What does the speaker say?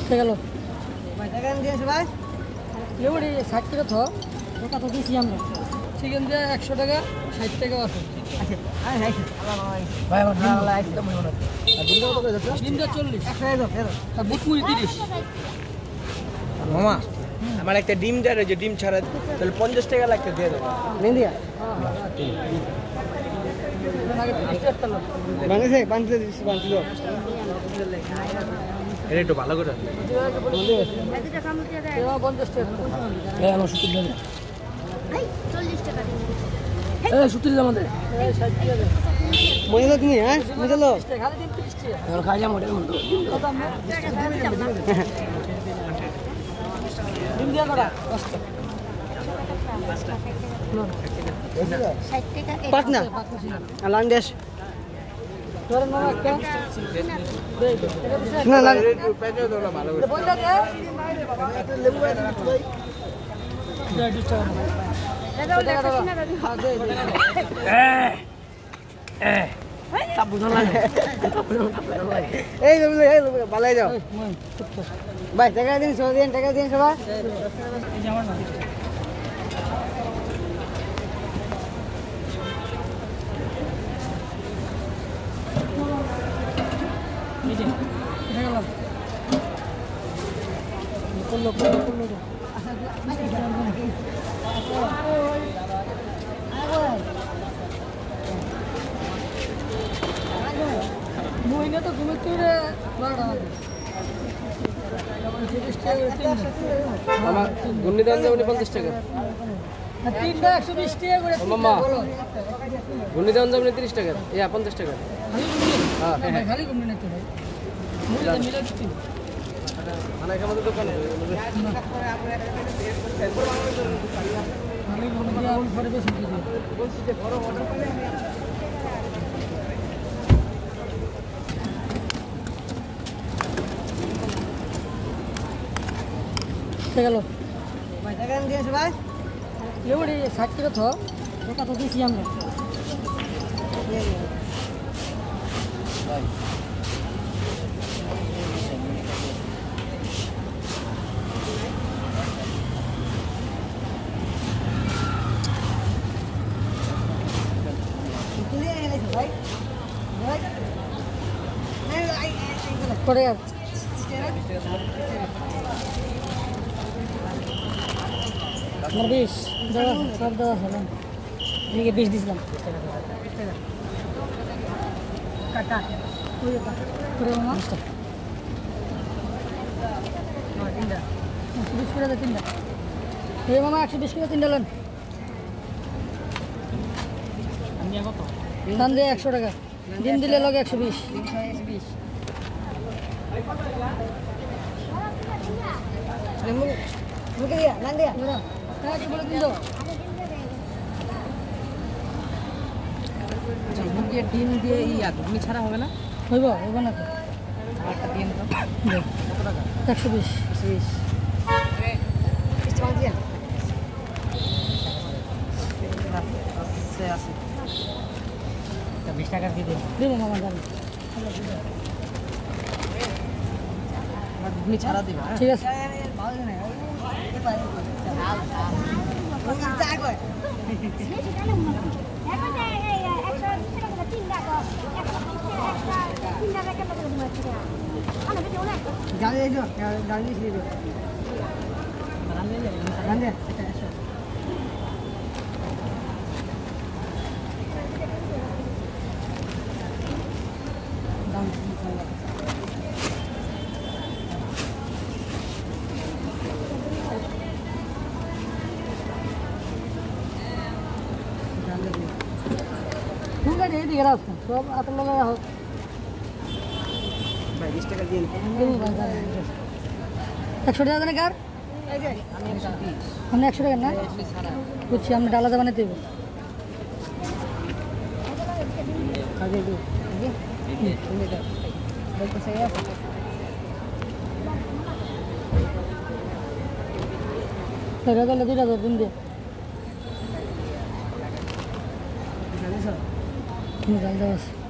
গেল ভাই টাকা দিয়েছে ভাই এবারে 60 টাকা তো কত দিয়েছি আমরা চিকেন দিয়ে 100 টাকা 60 টাকা আছে আচ্ছা আমি খাইছি ভাই আমার ভালো লাগছে একদম মনে হয় আর দিন কত করে যাচ্ছে ডিমটা 40 100 দাও ফেরো আর বুটমুড়ি 30 মামা আমার একটা ডিম দেয় যে ডিম ছাড়া তাহলে 50 টাকা লাগতে দিয়ে দেবো মেন্দিয়া আগে 30 টাকা তো বাংলাদেশে বাংলাদেশ এটা একটু ভালো করে 50 টাকা এই আমার 70 টাকা এই 40 টাকা দিন এই 70 টাকা আমাদের এই 60 টাকা দে মনে হলো তুমি হ্যাঁ মনে হলো খালি ডিম 30 টাকা এখন খাই যা মোটের মতো কত আমরা ডিম দিয়া করা 10 টাকা 60 টাকা পাটনা লান্ডেশ ধরেন মামা একটা না না ভালো করে বন্ধা দে লেবু ভাই ভাই 20 টাকা দাদা ওটা না দাদা তা বুঝা লাগে এই ভালো যাও ভাই টাকা দিন টাকা দিন সবাই মহিনা তো ঘুমে তুই আমার ঘূর্ণিদান যাবেন 50 টাকা তিনটা 120 টাকা করে মামা ঘূর্ণিদান যাবেন 30 টাকা 50 টাকা হ্যাঁ খালি ঘুমে নিতে ভাই মিলে দিচ্ছি মানে আমাদের দোকানে খালি ঘুমে দিয়ে আমি ঘরে বেশি দিই গেল ভাই টাকা দিয়েছে ভাই এবারে 60 টাকা তো কত দিয়েছি আমরা ভাই করে আর আমার 20 দেওয়া সব দেওয়া হলো এদিকে 20 দিয়েছিলাম কাটা করে মামা তিনটা 120 করে দেয় তিনটা এই মামা 120 করে তিনটা নেন দাম দিয়ে 100 টাকা ডিম দিলে লগে 120 মুখে দিয়া নান দিয়া কি বলে দিন দাও মুখে ডিম দিয়ে ঘুগনি ছাড়া হবে না হইব না তো একটা ডিম তো কত টাকা 120 20 টাকা দিয়ে দিন দেবো মামা জানি ঘুগনি ছাড়া দিবা ঠিক আছে ঠিক আছে এদিকে রাস্তা সব আপনার লগে হোক ভাই 20 টাকা দিয়ে 100 টাকা দেন কার আপনি 100 টাকা না বুঝছি আপনি ডালা দেবেন দেবো আগে দিও টাকা দিলে 2000 দিন দিয়ে জাল দেওয়া আছে